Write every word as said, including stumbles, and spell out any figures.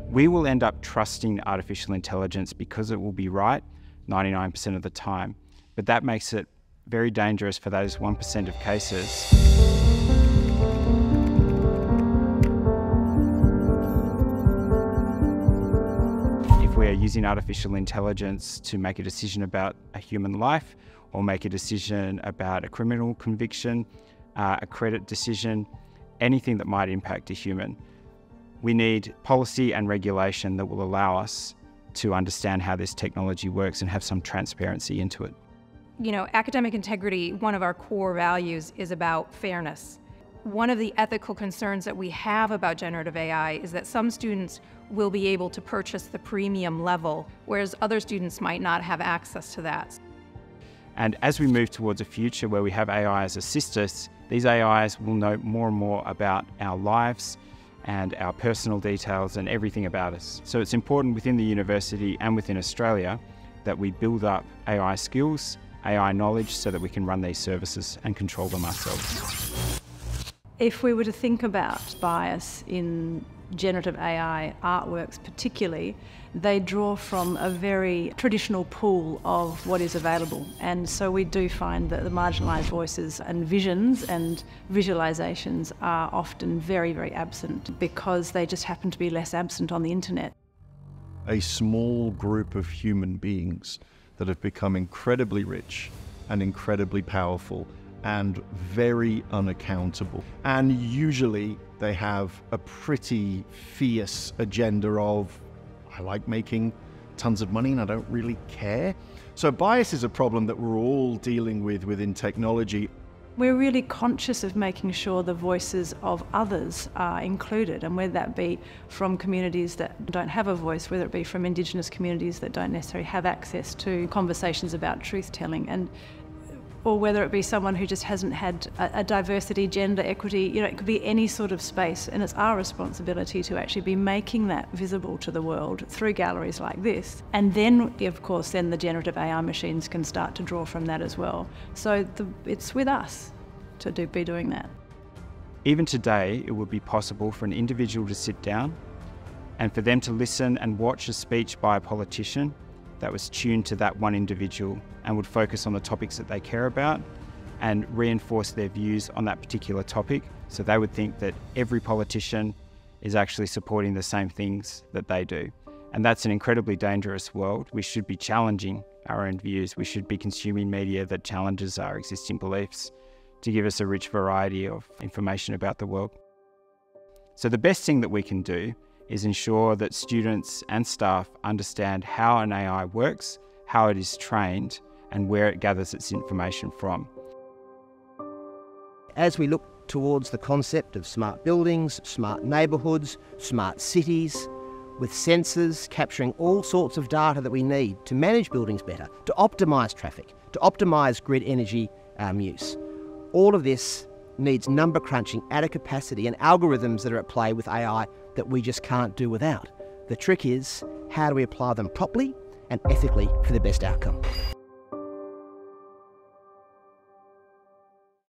We will end up trusting artificial intelligence because it will be right ninety-nine percent of the time, but that makes it very dangerous for those one percent of cases. If we are using artificial intelligence to make a decision about a human life, or make a decision about a criminal conviction, uh, a credit decision, anything that might impact a human, we need policy and regulation that will allow us to understand how this technology works and have some transparency into it. You know, academic integrity, one of our core values, is about fairness. One of the ethical concerns that we have about generative A I is that some students will be able to purchase the premium level, whereas other students might not have access to that. And as we move towards a future where we have A I as assistants, these A Is will know more and more about our lives and our personal details and everything about us. So it's important within the university and within Australia that we build up A I skills, A I knowledge, so that we can run these services and control them ourselves. If we were to think about bias in generative A I artworks particularly, they draw from a very traditional pool of what is available. And so we do find that the marginalised voices and visions and visualisations are often very, very absent because they just happen to be less absent on the internet. A small group of human beings that have become incredibly rich and incredibly powerful and very unaccountable. And usually they have a pretty fierce agenda of, I like making tons of money and I don't really care. So bias is a problem that we're all dealing with within technology. We're really conscious of making sure the voices of others are included, and whether that be from communities that don't have a voice, whether it be from Indigenous communities that don't necessarily have access to conversations about truth-telling, and or whether it be someone who just hasn't had a, a diversity, gender, equity, you know, it could be any sort of space, and it's our responsibility to actually be making that visible to the world through galleries like this. And then, of course, then the generative A I machines can start to draw from that as well. So the, it's with us to do, be doing that. Even today, it would be possible for an individual to sit down and for them to listen and watch a speech by a politician that was tuned to that one individual and would focus on the topics that they care about and reinforce their views on that particular topic. So they would think that every politician is actually supporting the same things that they do. And that's an incredibly dangerous world. We should be challenging our own views. We should be consuming media that challenges our existing beliefs to give us a rich variety of information about the world. So the best thing that we can do is ensure that students and staff understand how an A I works, how it is trained, and where it gathers its information from. As we look towards the concept of smart buildings, smart neighbourhoods, smart cities, with sensors capturing all sorts of data that we need to manage buildings better, to optimise traffic, to optimise grid energy um, use. All of this needs number crunching at a capacity and algorithms that are at play with A I that we just can't do without. The trick is, how do we apply them properly and ethically for the best outcome?